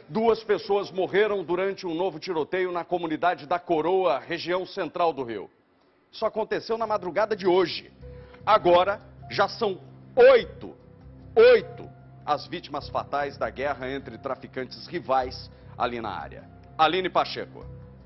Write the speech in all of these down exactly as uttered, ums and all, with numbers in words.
Duas pessoas morreram durante um novo tiroteio na comunidade da Coroa, região central do Rio. Isso aconteceu na madrugada de hoje. Agora, já são oito, oito as vítimas fatais da guerra entre traficantes rivais ali na área. Aline Pacheco.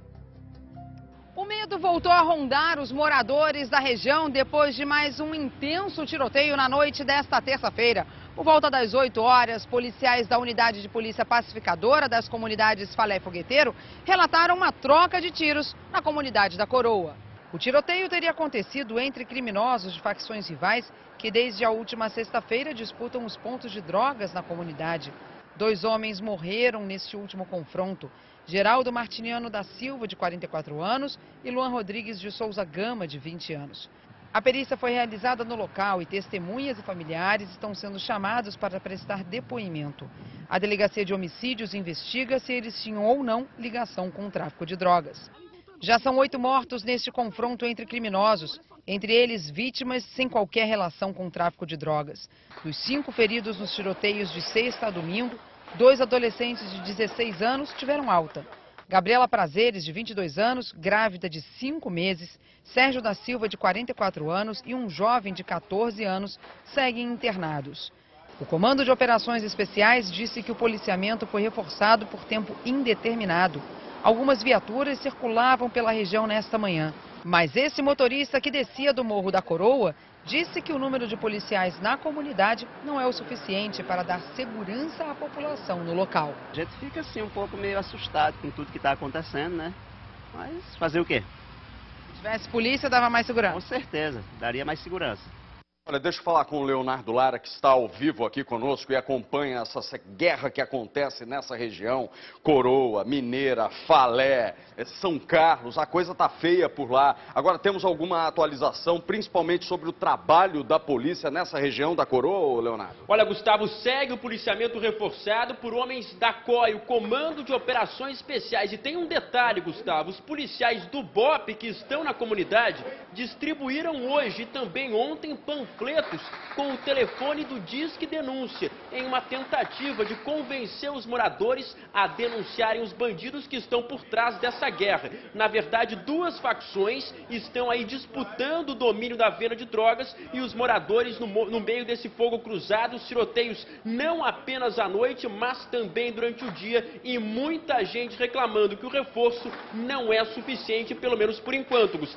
O medo voltou a rondar os moradores da região depois de mais um intenso tiroteio na noite desta terça-feira. Por volta das oito horas, policiais da Unidade de Polícia Pacificadora das comunidades Falé e Fogueteiro relataram uma troca de tiros na comunidade da Coroa. O tiroteio teria acontecido entre criminosos de facções rivais que desde a última sexta-feira disputam os pontos de drogas na comunidade. Dois homens morreram neste último confronto. Geraldo Martiniano da Silva, de quarenta e quatro anos, e Luan Rodrigues de Souza Gama, de vinte anos. A perícia foi realizada no local e testemunhas e familiares estão sendo chamados para prestar depoimento. A Delegacia de Homicídios investiga se eles tinham ou não ligação com o tráfico de drogas. Já são oito mortos neste confronto entre criminosos, entre eles vítimas sem qualquer relação com o tráfico de drogas. Dos cinco feridos nos tiroteios de sexta a domingo, dois adolescentes de dezesseis anos tiveram alta. Gabriela Prazeres, de vinte e dois anos, grávida de cinco meses, Sérgio da Silva, de quarenta e quatro anos e um jovem de quatorze anos seguem internados. O Comando de Operações Especiais disse que o policiamento foi reforçado por tempo indeterminado. Algumas viaturas circulavam pela região nesta manhã. Mas esse motorista que descia do Morro da Coroa disse que o número de policiais na comunidade não é o suficiente para dar segurança à população no local. A gente fica assim um pouco meio assustado com tudo que está acontecendo, né? Mas fazer o quê? Se tivesse polícia, dava mais segurança? Com certeza, daria mais segurança. Olha, deixa eu falar com o Leonardo Lara, que está ao vivo aqui conosco e acompanha essa guerra que acontece nessa região. Coroa, Mineira, Falé, São Carlos, a coisa tá feia por lá. Agora, temos alguma atualização, principalmente sobre o trabalho da polícia nessa região da Coroa, Leonardo? Olha, Gustavo, segue o policiamento reforçado por homens da C O I, o Comando de Operações Especiais. E tem um detalhe, Gustavo, os policiais do B O P que estão na comunidade distribuíram hoje e também ontem panfletos com o telefone do Disque Denúncia, em uma tentativa de convencer os moradores a denunciarem os bandidos que estão por trás dessa guerra. Na verdade, duas facções estão aí disputando o domínio da venda de drogas e os moradores no, no meio desse fogo cruzado, os tiroteios não apenas à noite, mas também durante o dia, e muita gente reclamando que o reforço não é suficiente, pelo menos por enquanto, Gustavo.